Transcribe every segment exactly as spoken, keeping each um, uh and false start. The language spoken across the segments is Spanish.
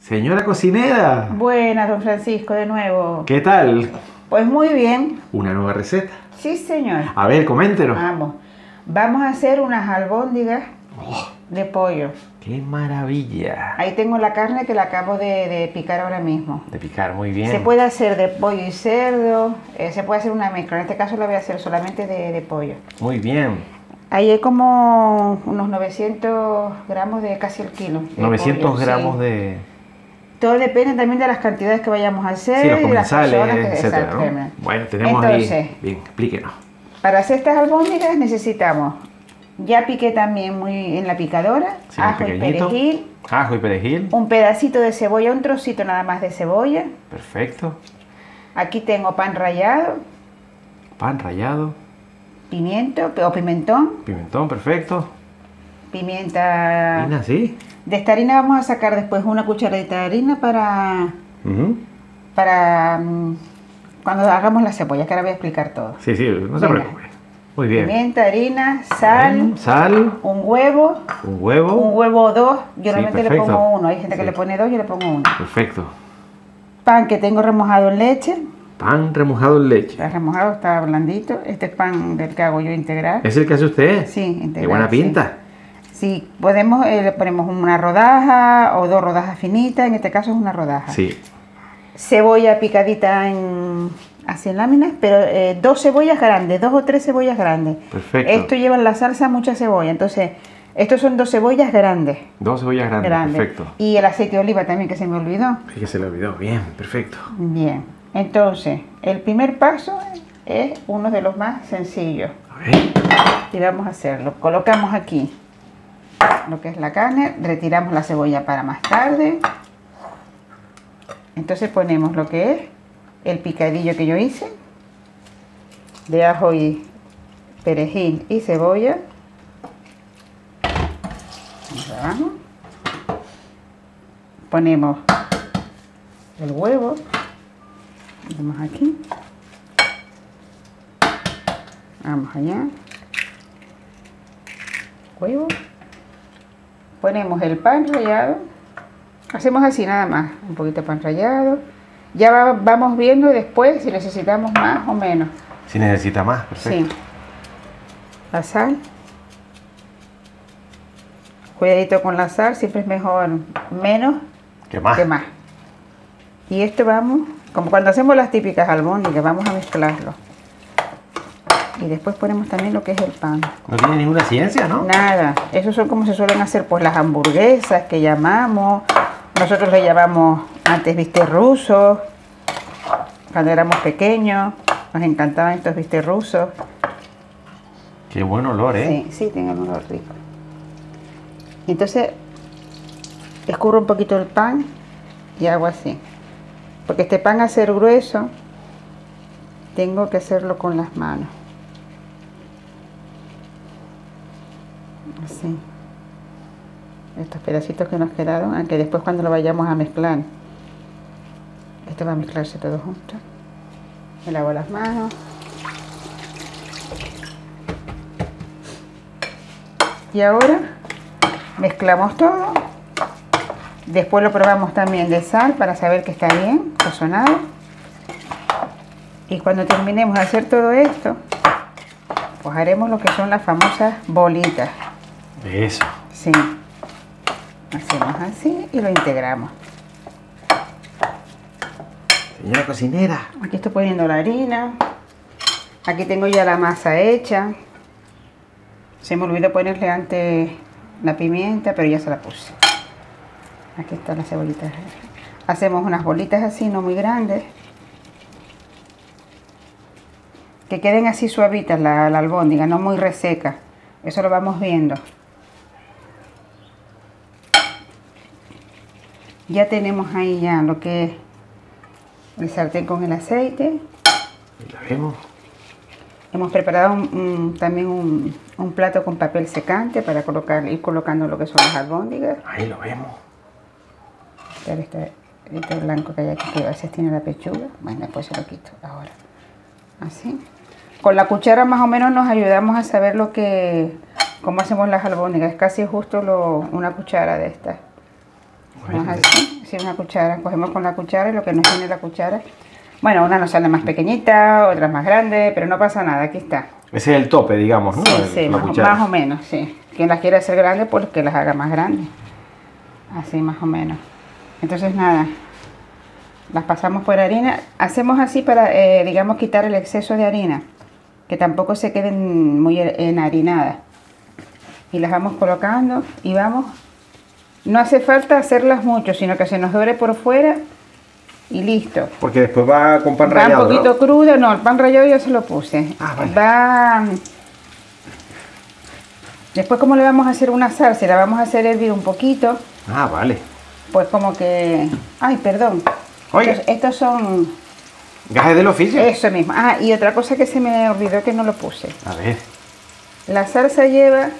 Señora cocinera. Buenas, don Francisco, de nuevo. ¿Qué tal? Pues muy bien. ¿Una nueva receta? Sí, señor. A ver, coméntenos. Vamos. Vamos a hacer unas albóndigas Oh, de pollo. ¡qué maravilla! Ahí tengo la carne que la acabo de, de picar ahora mismo. De picar, muy bien. Se puede hacer de pollo y cerdo, eh, se puede hacer una mezcla. En este caso la voy a hacer solamente de, de pollo. Muy bien. Ahí hay como unos novecientos gramos de casi el kilo. de novecientos pollo, gramos sí. de... Todo depende también de las cantidades que vayamos a hacer. Sí, los y de las comensales, personas que- etcétera, exactamente. ¿no? Bueno, tenemos Entonces, ahí... Bien, explíquenos. para hacer estas albóndigas necesitamos, ya piqué también muy en la picadora, Sí, muy ajo y pequeñito. perejil, Ajo y perejil. un pedacito de cebolla, un trocito nada más de cebolla. Perfecto. Aquí tengo pan rallado, Pan rallado. pimiento o pimentón, Pimentón, perfecto. pimienta. Harina, sí. De esta harina vamos a sacar después una cucharadita de harina para, Ujú. para mm, cuando hagamos la cebolla, que ahora voy a explicar todo. Sí, sí, no se Venga. preocupe. Muy bien. Pimienta, harina, sal, Bien, sal, un huevo, un huevo. un huevo o dos. Yo Sí, normalmente le perfecto. pongo uno, hay gente que Sí. le pone dos, yo le pongo uno. Perfecto. Pan que tengo remojado en leche, Pan remojado en leche. está remojado, está blandito. Este es pan del que hago yo integral. ¿Es el que hace usted? Sí, integral. Qué buena pinta. Sí, sí, podemos, eh, le ponemos una rodaja o dos rodajas finitas, en este caso es una rodaja. Sí. Cebolla picadita en, así en láminas, pero eh, dos cebollas grandes, dos o tres cebollas grandes. Perfecto. Esto lleva en la salsa mucha cebolla, entonces estos son dos cebollas grandes. Dos cebollas grandes. grandes. Perfecto. Y el aceite de oliva también, que se me olvidó. Es que se le olvidó. Bien, perfecto. Bien, entonces el primer paso es uno de los más sencillos A ver. y vamos a hacerlo. Colocamos aquí lo que es la carne, retiramos la cebolla para más tarde. Entonces ponemos lo que es el picadillo que yo hice de ajo y perejil y cebolla. Abajo. Ponemos el huevo, vamos aquí, vamos allá, huevo, ponemos el pan rallado, hacemos así nada más, un poquito de pan rallado, ya va- vamos viendo después si necesitamos más o menos. Si necesita más, perfecto. Sí. La sal. Cuidadito con la sal, siempre es mejor menos ¿Qué más? que más. Y esto vamos, como cuando hacemos las típicas albóndigas, vamos a mezclarlo. Y después ponemos también lo que es el pan. No tiene ninguna ciencia, ¿no? Nada, esos son como se suelen hacer pues las hamburguesas que llamamos. Nosotros le llamamos antes bistec rusos. Cuando éramos pequeños, nos encantaban estos bistec rusos. Qué buen olor, ¿eh? Sí, sí, tiene un olor rico. Y entonces escurro un poquito el pan y hago así. Porque este pan, a ser grueso, tengo que hacerlo con las manos. Así. Estos pedacitos que nos quedaron, aunque después cuando lo vayamos a mezclar, esto va a mezclarse todo junto. Me lavo las manos. Y ahora mezclamos todo. Después lo probamos también de sal para saber que está bien sazonado. Y cuando terminemos de hacer todo esto, pues haremos lo que son las famosas bolitas. Eso. Sí. Hacemos así y lo integramos. Señora cocinera. Aquí estoy poniendo la harina. Aquí tengo ya la masa hecha. Se me olvidó ponerle antes la pimienta, pero ya se la puse. Aquí están las cebollitas. Hacemos unas bolitas así, no muy grandes. Que queden así suavitas la, la albóndiga, no muy reseca. Eso lo vamos viendo. Ya tenemos ahí ya lo que es el sartén con el aceite. Ahí la vemos. Hemos preparado un, un, también un, un plato con papel secante para colocar, ir colocando lo que son las albóndigas. Ahí lo vemos. Este, este, este blanco que hay aquí, que a veces tiene la pechuga. Bueno, después se lo quito ahora. Así. Con la cuchara más o menos nos ayudamos a saber lo que, cómo hacemos las albóndigas. Es casi justo lo, una cuchara de estas. Bueno, así, Sí, una cuchara. Cogemos con la cuchara y lo que nos viene la cuchara. Bueno, una nos sale más pequeñita, otra más grande, pero no pasa nada, aquí está. Ese es el tope, digamos, ¿no? Sí, El- sí, la más, cuchara. más o menos, sí. Quien las quiera hacer grandes, pues que las haga más grandes. Así más o menos. Entonces nada, las pasamos por harina. Hacemos así para, eh, digamos, quitar el exceso de harina, que tampoco se queden muy enharinadas. Y las vamos colocando y vamos. No hace falta hacerlas mucho, sino que se nos dore por fuera y listo. Porque después va con pan Va rallado, un poquito ¿no? crudo, no, el pan rallado ya se lo puse. Ah, vale. Va. Después, como le vamos a hacer una salsa, la vamos a hacer hervir un poquito, Ah, vale. pues como que. Ay, perdón. Oye. Estos, estos son. Gajes del oficio. Eso mismo. Ah, y otra cosa que se me olvidó que no lo puse. A ver. La salsa lleva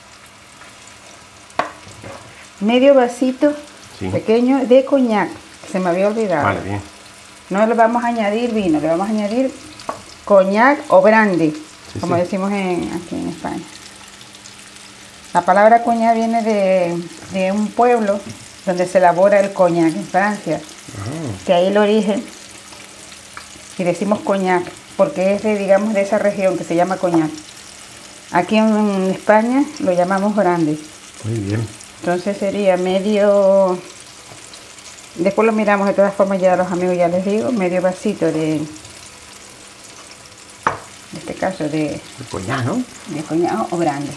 medio vasito Sí. pequeño de coñac, que se me había olvidado. Vale, bien. No le vamos a añadir vino, le vamos a añadir coñac o brandy, Sí, como sí. decimos en, aquí en España. La palabra coñac viene de, de un pueblo donde se elabora el coñac en Francia, Ah, que ahí el origen, y decimos coñac, porque es de, digamos, de esa región que se llama coñac. Aquí en España lo llamamos brandy. muy bien. Entonces sería medio, después lo miramos de todas formas, ya los amigos ya les digo, medio vasito de, en este caso de, El coñac, ¿no? de coñac o grande.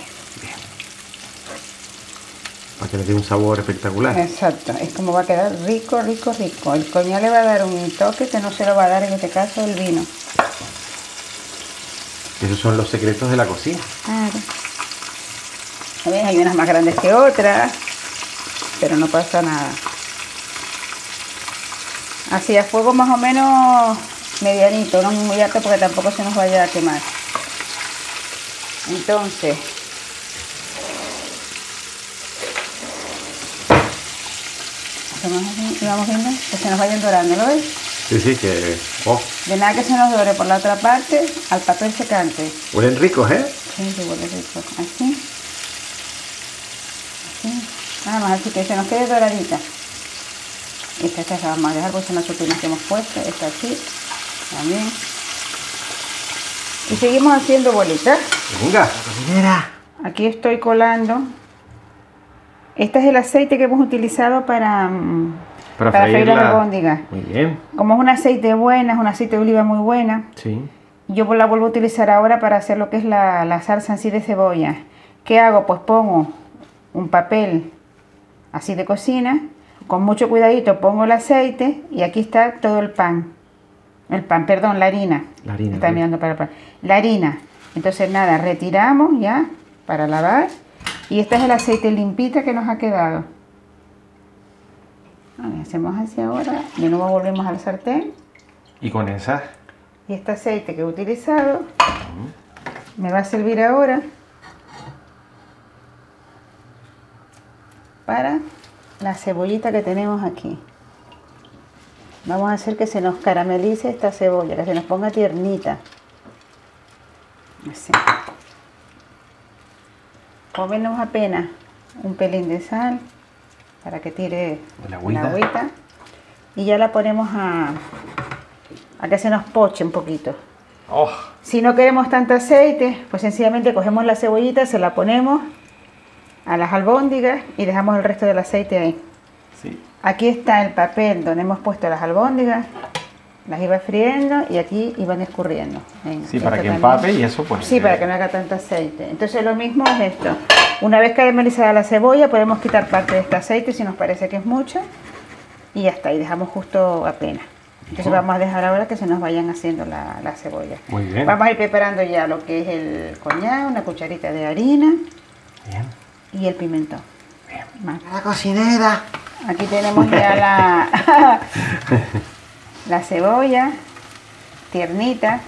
Para que le dé un sabor espectacular. Exacto, es como va a quedar rico, rico, rico. El coñac le va a dar un toque que no se lo va a dar en este caso el vino. Esos son los secretos de la cocina. Claro. A ver, hay unas más grandes que otras, pero no pasa nada. Así a fuego más o menos medianito, no muy alto porque tampoco se nos vaya a quemar. Entonces, hacemos así y vamos viendo que se nos vayan dorando, ¿lo ves? Sí, sí, que... Oh, De nada que se nos dore por la otra parte al papel secante. huelen ricos, ¿eh? Sí, sí, huele rico. Así. Así. Nada más así que se nos quede doradita. Esta, esta la vamos a dejar porque son las últimas que hemos puesto. Esta aquí también. Y seguimos haciendo bolitas. Venga, cocinera. Aquí estoy colando. Este es el aceite que hemos utilizado para, mm, Para, para freír las freírla. albóndigas. Muy bien. Como es un aceite bueno, es un aceite de oliva muy buena. Sí. Yo la vuelvo a utilizar ahora para hacer lo que es la, la salsa en sí de cebolla. ¿Qué hago? Pues pongo un papel así de cocina, con mucho cuidadito pongo el aceite y aquí está todo el pan. El pan, perdón, la harina. La harina, Está sí. mirando para el pan. La harina. Entonces nada, retiramos ya para lavar. Y este es el aceite limpita que nos ha quedado. Vale, hacemos así ahora. De nuevo volvemos al sartén. Y con esa... Y este aceite que he utilizado me va a servir ahora para la cebollita que tenemos aquí. Vamos a hacer que se nos caramelice esta cebolla, que se nos ponga tiernita. Así. Ponemos apenas un pelín de sal para que tire La agüita. la agüita. Y ya la ponemos a, a que se nos poche un poquito. Oh, Si no queremos tanto aceite, pues sencillamente cogemos la cebollita, se la ponemos a las albóndigas y dejamos el resto del aceite ahí. sí. Aquí está el papel donde hemos puesto las albóndigas, las iba friendo y aquí iban escurriendo. Venga, Sí, para esto que también. empape y eso pues... Sí, para que no haga tanto aceite. Entonces lo mismo es esto. Una vez caramelizada la cebolla, podemos quitar parte de este aceite si nos parece que es mucho. Y ya está, y dejamos justo apenas. Entonces Oh. vamos a dejar ahora que se nos vayan haciendo la, la cebolla. Muy bien. Vamos a ir preparando ya lo que es el coñac, una cucharita de harina Bien. y el pimentón. Más. La cocinera. Aquí tenemos ya la, la cebolla tiernita.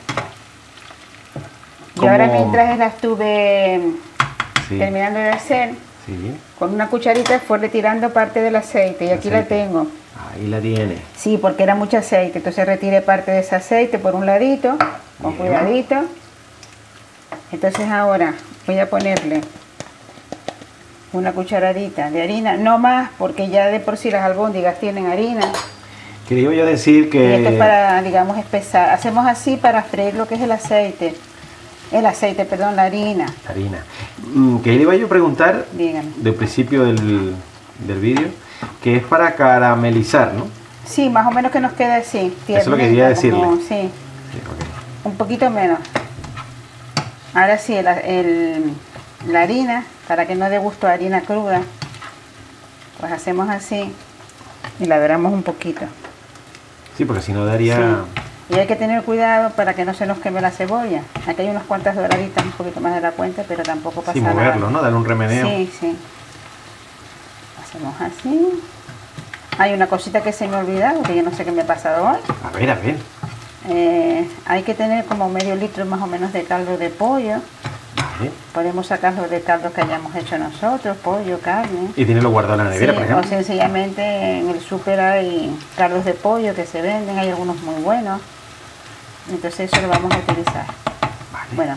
Y Como- ahora mientras la estuve Sí. terminando de hacer, Sí. con una cucharita fue retirando parte del aceite y aquí la Aceite. tengo. Ahí la tiene. Sí, porque era mucho aceite, entonces retiré parte de ese aceite por un ladito, con Bien. cuidadito. Entonces ahora voy a ponerle una cucharadita de harina, no más, porque ya de por sí las albóndigas tienen harina. Quería yo decir que... Y esto es para, digamos, espesar. Hacemos así para freír lo que es el aceite. El aceite, perdón, la harina. Harina. Mm, Que le iba yo a preguntar, Dígame. del principio del, del vídeo, que es para caramelizar, ¿no? Sí, más o menos que nos quede así. Eso es lo que quería decirle. Como, sí, Sí, ok. un poquito menos. Ahora sí, el, el- la harina, para que no dé gusto a harina cruda, pues hacemos así y la doramos un poquito. Sí, porque si no daría... Sí. Y hay que tener cuidado para que no se nos queme la cebolla. Aquí hay unas cuantas doraditas, un poquito más de la cuenta, pero tampoco pasa Sí, nada. moverlo, ¿no? Darle un remeneo. Sí, sí. Hacemos así. Hay una cosita que se me ha olvidado, que yo no sé qué me ha pasado hoy. A ver, a ver. Eh, hay que tener como medio litro más o menos de caldo de pollo. Vale. Podemos sacarlo de caldos que hayamos hecho nosotros, pollo, carne. Y tenerlo guardado en la nevera, Sí, por o ejemplo. sencillamente en el súper hay caldos de pollo que se venden, hay algunos muy buenos. Entonces eso lo vamos a utilizar. Vale. Bueno,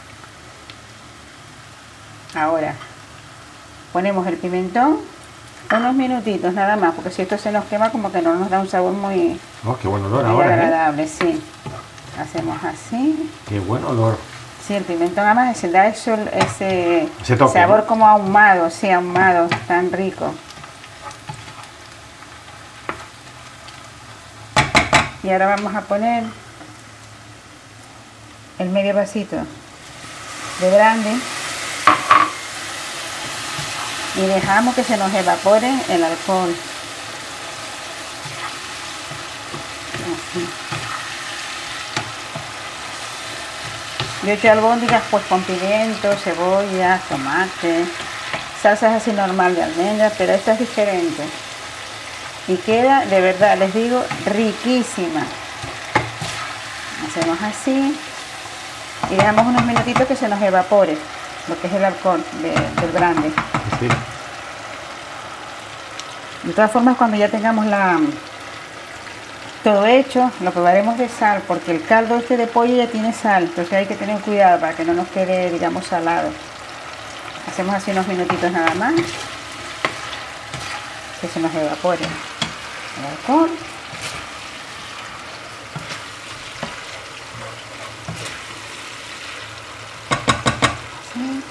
ahora ponemos el pimentón unos minutitos nada más, porque si esto se nos quema como que no nos da un sabor muy, Oh, qué buen olor muy ahora, ¿eh? agradable, sí. Hacemos así. Qué buen olor. Sí, el pimentón además se da eso, ese, Ese toque, sabor ¿no? como ahumado, sí, ahumado, tan rico. Y ahora vamos a poner el medio vasito de brandy y dejamos que se nos evapore el alcohol. Así. Yo he hecho albóndigas pues con pimiento, cebolla, tomate, salsas así normal de almendras, pero esta es diferente. Y queda, de verdad, les digo, riquísima. Hacemos así y dejamos unos minutitos que se nos evapore lo que es el alcohol de, del brandy. Sí. De todas formas, cuando ya tengamos la todo hecho, lo probaremos de sal, porque el caldo este de pollo ya tiene sal, entonces hay que tener cuidado para que no nos quede, digamos, salado. Hacemos así unos minutitos nada más, que se nos evapore el alcohol. Así.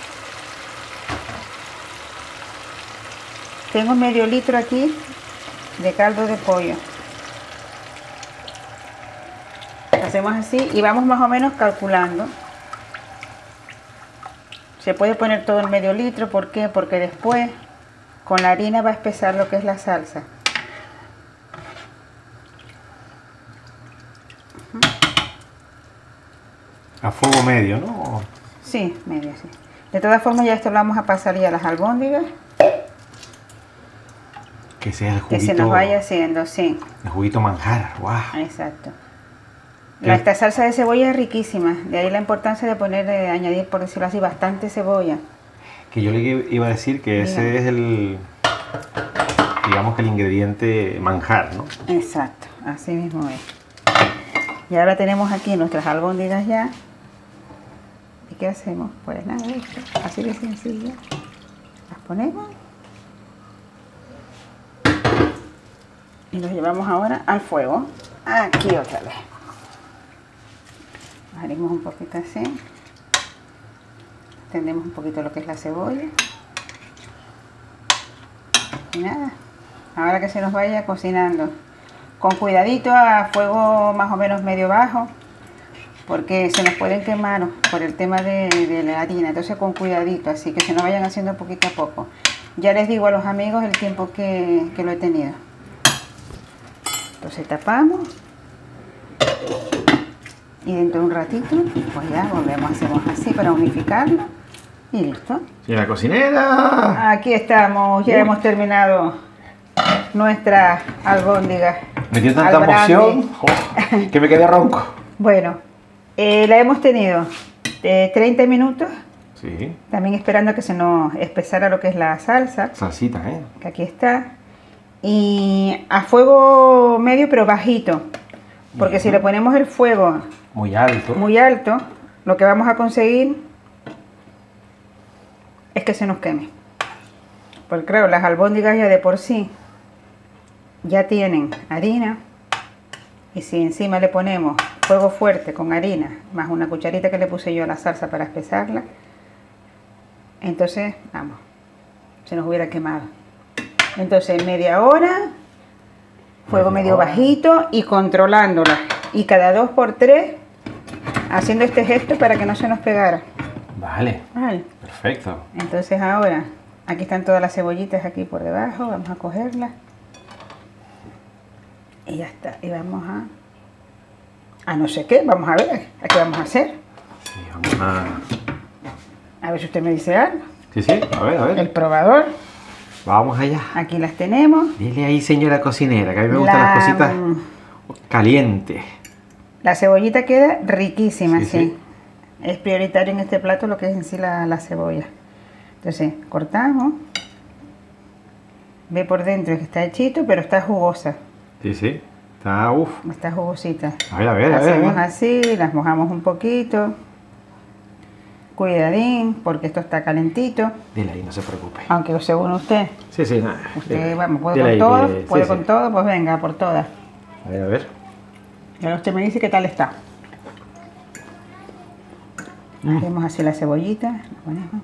Tengo medio litro aquí de caldo de pollo. Hacemos así y vamos más o menos calculando. Se puede poner todo el medio litro, ¿por qué? Porque después con la harina va a espesar lo que es la salsa. A fuego medio, ¿no? Sí, medio, sí. De todas formas ya esto lo vamos a pasar ya a las albóndigas. Que sea el Que juguito... se nos vaya haciendo, sí. El juguito manjar, wow. Exacto. La, esta salsa de cebolla es riquísima, de ahí la importancia de poner, de añadir, por decirlo así, bastante cebolla. Que yo le iba a decir que ese Mira. es el... digamos que el ingrediente manjar, ¿no? Exacto, así mismo es. Y ahora tenemos aquí nuestras albóndigas ya. ¿Y qué hacemos? Pues nada, esto, así de sencillo. Las ponemos. Y los llevamos ahora al fuego. Aquí otra vez. Abrimos un poquito así. Tendemos un poquito lo que es la cebolla. Y nada. Ahora que se nos vaya cocinando. Con cuidadito a fuego más o menos medio bajo. Porque se nos pueden quemar por el tema de, de la harina. Entonces con cuidadito. Así que se nos vayan haciendo poquito a poco. Ya les digo a los amigos el tiempo que, que lo he tenido. Entonces tapamos. Y dentro de un ratito, pues ya volvemos, hacemos así para unificarlo y listo. Señora cocinera. Aquí estamos, ya Uy. hemos terminado nuestra albóndiga. Me dio tanta al brandy. emoción oh, que me quedé ronco. Bueno, eh, la hemos tenido de treinta minutos, Sí, también esperando que se nos espesara lo que es la salsa, salsita, ¿eh? que aquí está. Y a fuego medio pero bajito, porque Bien. si le ponemos el fuego Muy alto. muy alto, lo que vamos a conseguir es que se nos queme. Porque claro, las albóndigas ya de por sí ya tienen harina. Y si encima le ponemos fuego fuerte con harina, más una cucharita que le puse yo a la salsa para espesarla, entonces, vamos, se nos hubiera quemado. Entonces, media hora, fuego medio bajito y controlándola. Y cada dos por tres, haciendo este gesto para que no se nos pegara. Vale. Vale. Perfecto. Entonces ahora, aquí están todas las cebollitas aquí por debajo, vamos a cogerlas. Y ya está, y vamos a... a no sé qué, vamos a ver, ¿a qué vamos a hacer? Sí, vamos a... A ver si usted me dice algo. Sí, sí, a ver, a ver. El probador. Vamos allá. Aquí las tenemos. Dile ahí, señora cocinera, que a mí me gustan La, las cositas calientes. La cebollita queda riquísima, Sí, sí. sí. Es prioritario en este plato lo que es en sí la, la cebolla. Entonces, cortamos. Ve por dentro que está hechito, pero está jugosa. Sí, sí. Está, uff. Está jugosita. A ver, a ver, a ver. Hacemos a ver. así, las mojamos un poquito. Cuidadín, porque esto está calentito. Dile ahí, no se preocupe. Aunque según usted, Sí, sí, nada. usted, Dile- vamos, puede dile con ahí todo, que- puede sí, con sí. todo, pues venga, por todas. A ver, a ver. Y ahora usted me dice qué tal está. Mm. Hacemos así la cebollita, la ponemos.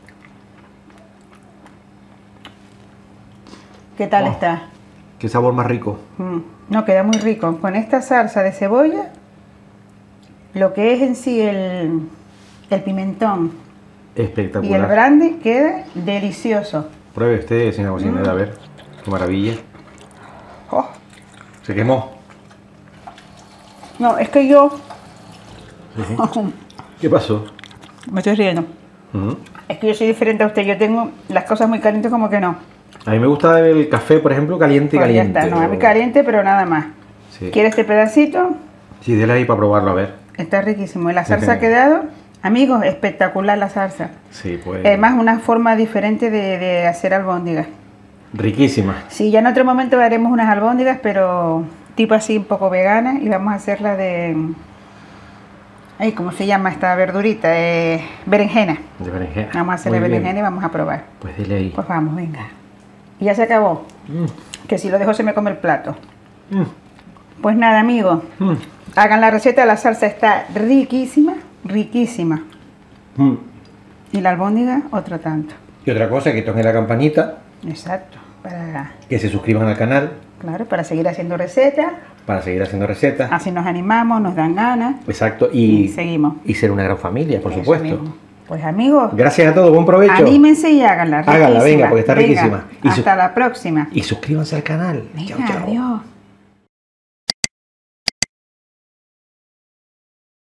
¿Qué tal Oh. está? Qué sabor más rico. Mm, No, queda muy rico. Con esta salsa de cebolla, lo que es en sí el, el pimentón y el Espectacular. brandy queda delicioso. Pruebe usted, señora cocinera, a ver. Qué maravilla. Oh. Se quemó. No, es que yo Sí, sí. ¿Qué pasó? me estoy riendo. Ujú. Es que yo soy diferente a usted. Yo tengo las cosas muy calientes como que no. A mí me gusta el café, por ejemplo, caliente, Pues ya caliente. está, no, es muy o- caliente, pero nada más. Sí. ¿Quiere este pedacito? Sí, dele ahí para probarlo, a ver. Está riquísimo. Y la Sí, salsa ha sí. quedado, amigos, espectacular la salsa. Sí, pues. Además, una forma diferente de, de hacer albóndigas. Riquísima. Sí, ya en otro momento haremos unas albóndigas, pero tipo así un poco vegana. Y vamos a hacerla de... Ay, ¿cómo se llama esta verdurita? Eh, berenjena. De berenjena. Vamos a hacer Muy la bien. berenjena y vamos a probar. Pues dile ahí. Pues vamos, venga. Y ya se acabó. Mm, Que si lo dejo se me come el plato. mm, Pues nada, amigos. mm, Hagan la receta, la salsa está riquísima, riquísima. mm. Y la albóndiga, otro tanto. Y otra cosa, que toquen la campanita, Exacto. Para, que se suscriban al canal claro, para seguir haciendo recetas. para seguir haciendo recetas. Así nos animamos, nos dan ganas. Exacto. Y Y, seguimos. y ser una gran familia, por Eso supuesto. mismo. Pues amigos, Gracias a todos, buen provecho. anímense y háganla. Háganla, venga, riquísima. porque está Venga, riquísima. Y su- hasta la próxima. Y suscríbanse al canal. Venga, Chao, chao. adiós.